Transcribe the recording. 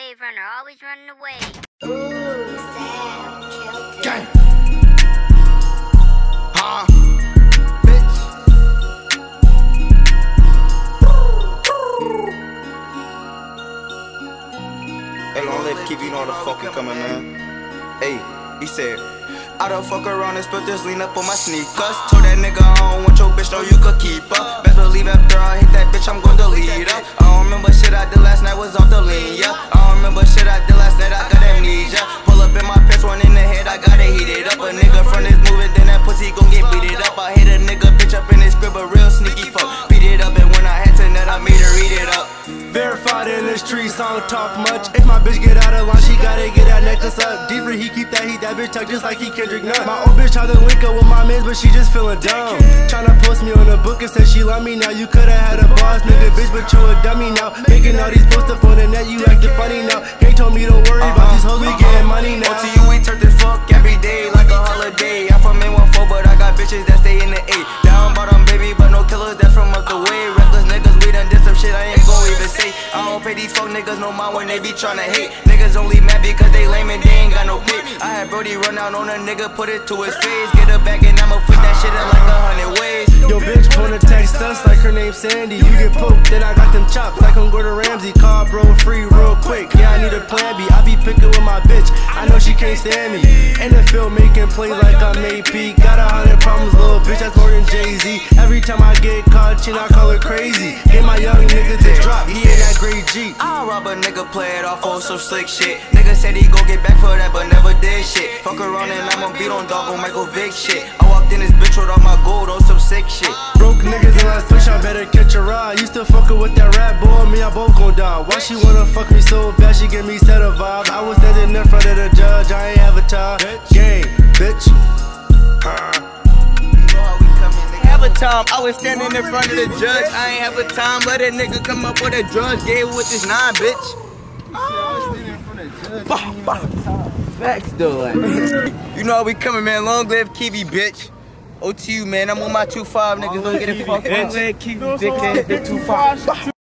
wave runner, always running away. Ooh, Sam, killed it. Gang. Bitch. Hey, long live keep you know the fuck you coming, man. Hey, he said, I done fuck around and spilled this lean up on my sneakers. Told that nigga I don't want your bitch, no you could keep her. Best believe after I hit that bitch, I'm gon' delete her. I don't remember shit I did last night, was off the lean, yeah. I don't remember shit I did last night, I got amnesia. Pull up in my pants, one in the head, I gotta heat it up. A nigga from this movie, then that pussy gon' get beat it up. I hit a nigga bitch up in his crib, a real sneaky fuck. Beat it up, and when I had to nut, I made her eat it up. Verified in the streets, I don't talk much. If my bitch get out of line, she gotta get that necklace up. Deeper, he keep that heat, that bitch tuck just like he Kendrick Nunn. My old bitch tried to link up with my mans, but she just feeling dumb. Tryna post me on the book and said she love me now. You coulda had a boss nigga, bitch, but you a dummy now. Making all these posts up on the net, you acting funny now. Gang told me don't worry about these hoes, we getting money now. To you, we turn this fuck every day like a holiday. I'm from N14, but I got bitches that stay in the 8. Down bottom, baby, but no killers that's from up the way. Reckless niggas, we done did some shit I ain't gon' even say. I don't pay these fuck niggas no mind when they be tryna hate. Niggas only mad because they lame and they ain't got no pay. I had Brody run out on a nigga, put it to his face. Get her back and I'ma flip that shit in like 100 ways. Yo bitch wanna text us like her name's Sandy. You get poked, then I got them chops like I'm Gordon Ramsay. Call bro free real quick, yeah I need a plan B. I be picking with my bitch, I know she can't stand me. In the field making plays like I'm AP. Got 100 problems, little bitch, that's more than Jay-Z. Every time I get caught, I call her crazy. Get my young nigga to drop, he in that great G. I'll rob a nigga, play it off on some slick shit. Nigga said he go get back for that, but never did shit. Fuck around and I'ma beat on dog on Michael Vick shit. I walked in this bitch with all my gold on some sick shit. Broke niggas in last push, I better catch a ride. Used to fuckin' with that rap boy, me I both gon' die. Why she wanna fuck me so bad, she give me set a vibe. I was standing in front of the judge, I ain't have a time. Gang, bitch. Have a time, I was standing in front of the judge, I ain't have a time. Let a nigga come up with a drug, gave with this 9, bitch. Facts though, like. You know how we coming, man. Long live Kiwi, bitch. OTU, man. I'm on my 2-5, niggas don't get it fucked up. Kiwi, dickhead, 2-5.